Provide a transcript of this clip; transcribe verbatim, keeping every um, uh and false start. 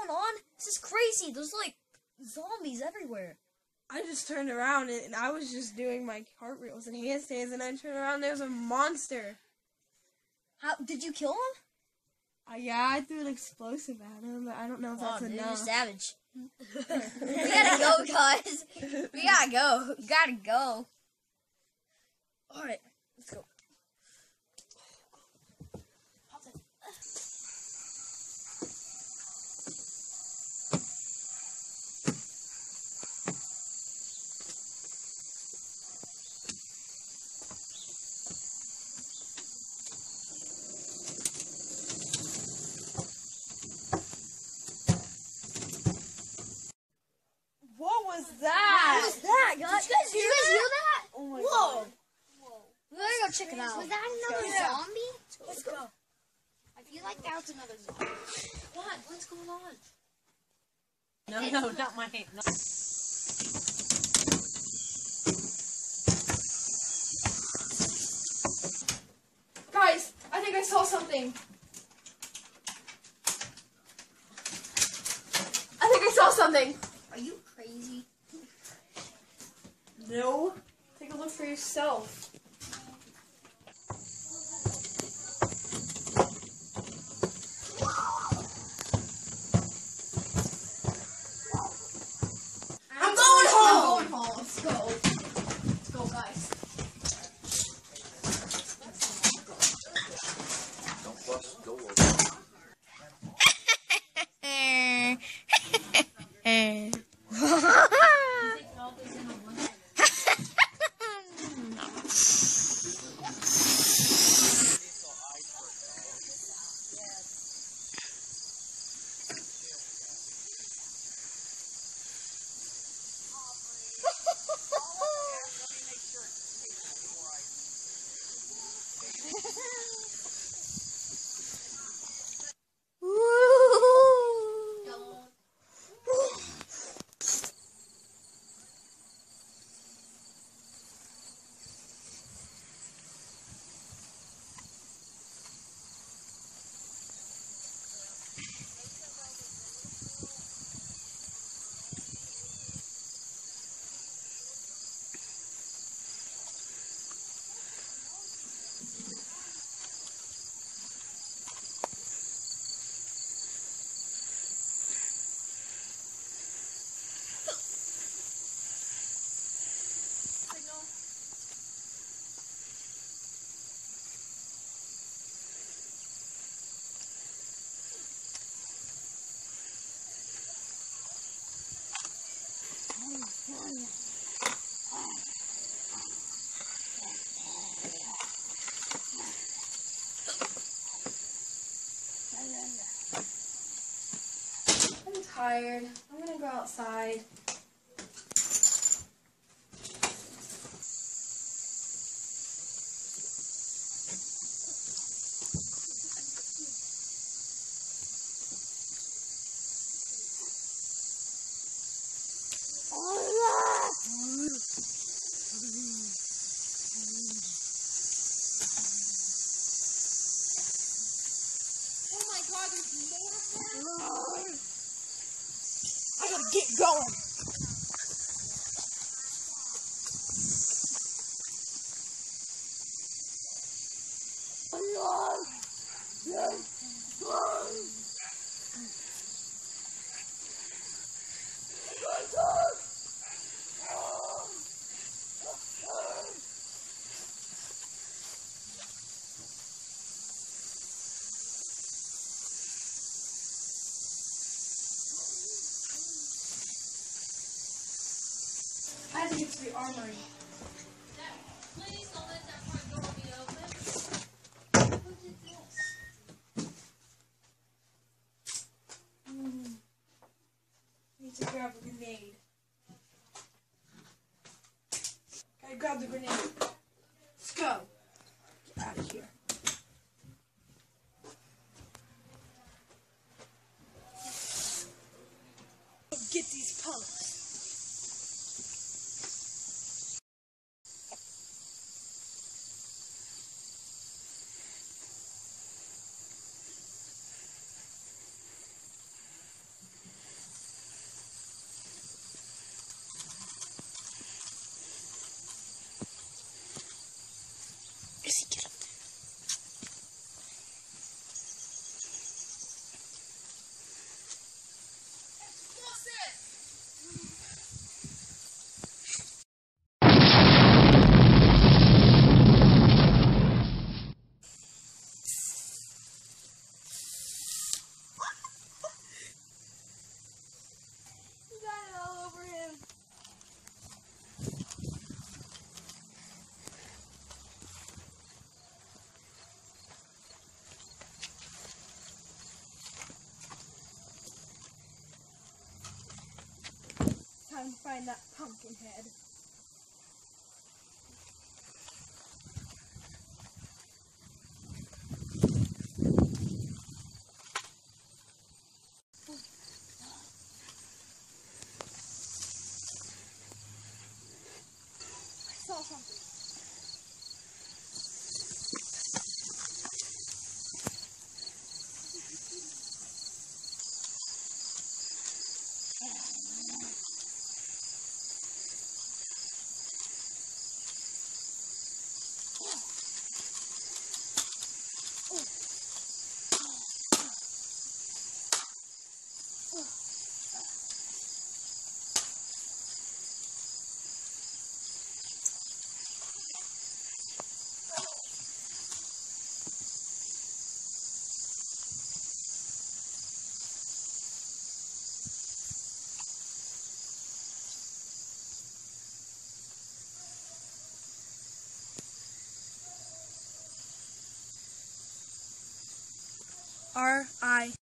going on? This is crazy. There's like zombies everywhere. I just turned around and I was just doing my cartwheels and handstands, and I turned around and there was a monster. How did you kill him? Uh, yeah, I threw an explosive at him, but I don't know if Wow, that's dude, enough. you're savage. We gotta go, guys. We gotta go. We gotta go. Alright, let's go. What was that? What was that, guys? Did you guys, Did you guys hear that? Oh my Whoa. god. We gotta go check it out. Was that another Yeah. zombie? Let's go. I feel like that was another zombie. What? What's going on? No, no, not my hand. No. Guys, I think I saw something. I think I saw something. Are you crazy? No. Take a look for yourself. I'm going home. I'm going home. Let's go. Let's go, guys. Don't bust the door. I'm tired. I'm gonna go outside. Oh my god, there's more of them? I gotta get going. I had to get to the armory. Please don't let that front door be open. Who did this? Mm. Need to grab a grenade. I grab the grenade. Let's go. Get out of here. Get these punks. time to find that pumpkin head. I saw something. R I